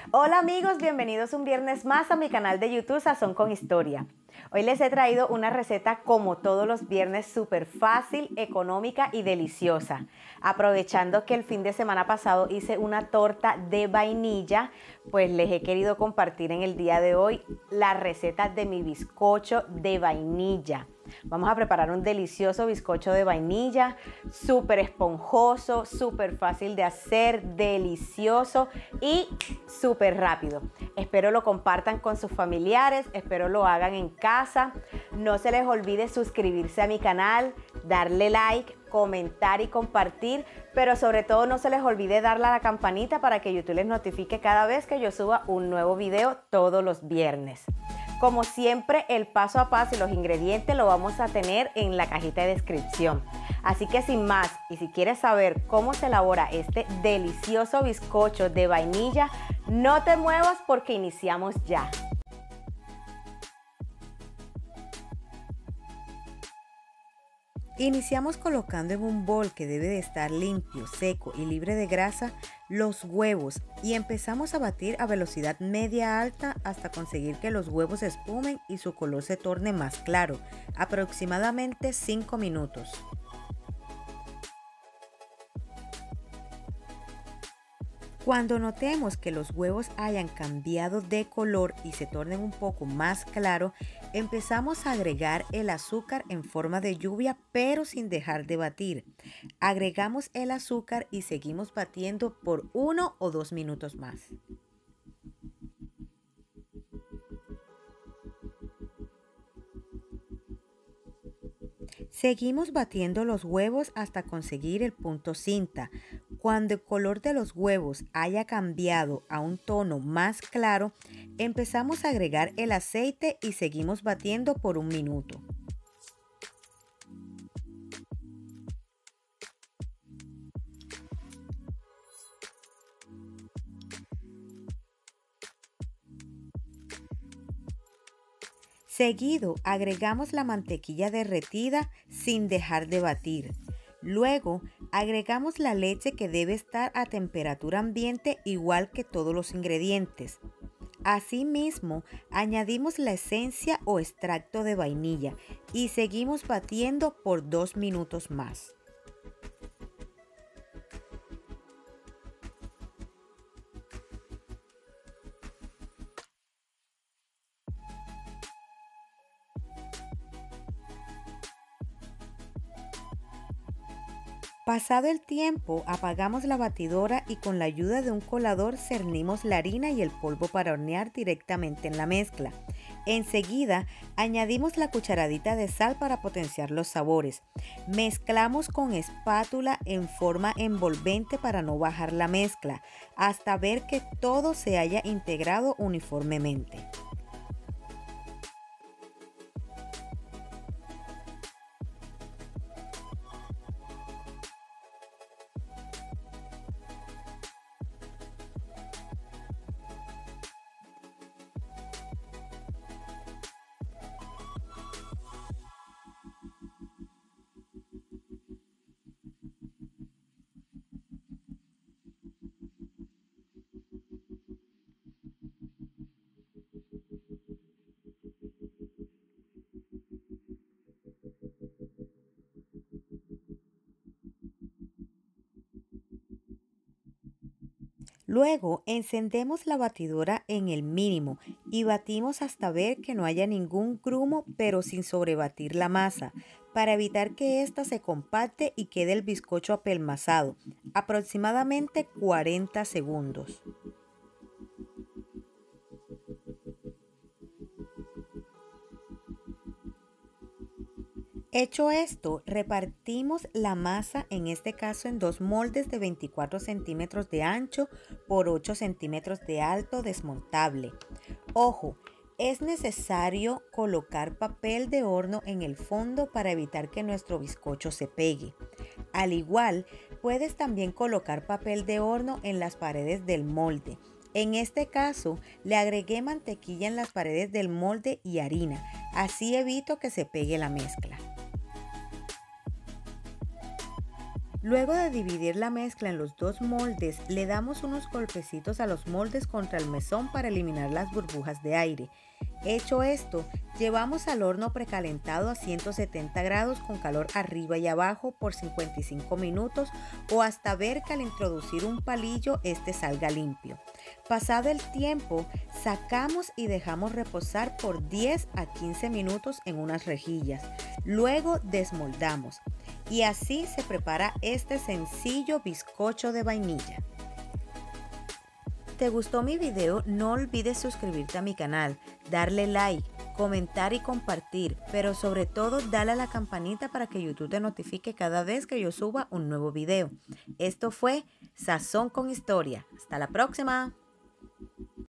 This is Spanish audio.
Hola amigos, bienvenidos un viernes más a mi canal de YouTube Sazón con Historia. Hoy les he traído una receta como todos los viernes súper fácil, económica y deliciosa. Aprovechando que el fin de semana pasado hice una torta de vainilla, pues les he querido compartir en el día de hoy la receta de mi bizcocho de vainilla. Vamos a preparar un delicioso bizcocho de vainilla, súper esponjoso, súper fácil de hacer, delicioso y súper rápido. Espero lo compartan con sus familiares, espero lo hagan en casa. No se les olvide suscribirse a mi canal, darle like, comentar y compartir, pero sobre todo no se les olvide darle a la campanita para que YouTube les notifique cada vez que yo suba un nuevo video todos los viernes. Como siempre, el paso a paso y los ingredientes lo vamos a tener en la cajita de descripción. Así que sin más, y si quieres saber cómo se elabora este delicioso bizcocho de vainilla, no te muevas porque iniciamos ya. Iniciamos colocando en un bol que debe de estar limpio, seco y libre de grasa los huevos y empezamos a batir a velocidad media alta hasta conseguir que los huevos espumen y su color se torne más claro, aproximadamente 5 minutos. Cuando notemos que los huevos hayan cambiado de color y se tornen un poco más claro, empezamos a agregar el azúcar en forma de lluvia, pero sin dejar de batir. Agregamos el azúcar y seguimos batiendo por 1 o 2 minutos más. Seguimos batiendo los huevos hasta conseguir el punto cinta. Cuando el color de los huevos haya cambiado a un tono más claro, empezamos a agregar el aceite y seguimos batiendo por 1 minuto. Seguido, agregamos la mantequilla derretida sin dejar de batir. Luego, agregamos la leche que debe estar a temperatura ambiente igual que todos los ingredientes. Asimismo, añadimos la esencia o extracto de vainilla y seguimos batiendo por 2 minutos más. Pasado el tiempo, apagamos la batidora y con la ayuda de un colador cernimos la harina y el polvo para hornear directamente en la mezcla. Enseguida, añadimos la cucharadita de sal para potenciar los sabores. Mezclamos con espátula en forma envolvente para no bajar la mezcla, hasta ver que todo se haya integrado uniformemente. Luego encendemos la batidora en el mínimo y batimos hasta ver que no haya ningún grumo, pero sin sobrebatir la masa, para evitar que ésta se compacte y quede el bizcocho apelmazado, aproximadamente 40 segundos. Hecho esto, repartimos la masa, en este caso en 2 moldes de 24 centímetros de ancho por 8 centímetros de alto desmontable. Ojo, es necesario colocar papel de horno en el fondo para evitar que nuestro bizcocho se pegue. Al igual, puedes también colocar papel de horno en las paredes del molde. En este caso, le agregué mantequilla en las paredes del molde y harina, así evito que se pegue la mezcla. Luego de dividir la mezcla en los dos moldes, le damos unos golpecitos a los moldes contra el mesón para eliminar las burbujas de aire. Hecho esto, llevamos al horno precalentado a 170 grados con calor arriba y abajo por 55 minutos o hasta ver que al introducir un palillo este salga limpio. Pasado el tiempo, sacamos y dejamos reposar por 10 a 15 minutos en unas rejillas. Luego desmoldamos y así se prepara este sencillo bizcocho de vainilla. ¿Te gustó mi video? No olvides suscribirte a mi canal, darle like, comentar y compartir, pero sobre todo dale a la campanita para que YouTube te notifique cada vez que yo suba un nuevo video. Esto fue Sazón con Historia. Hasta la próxima.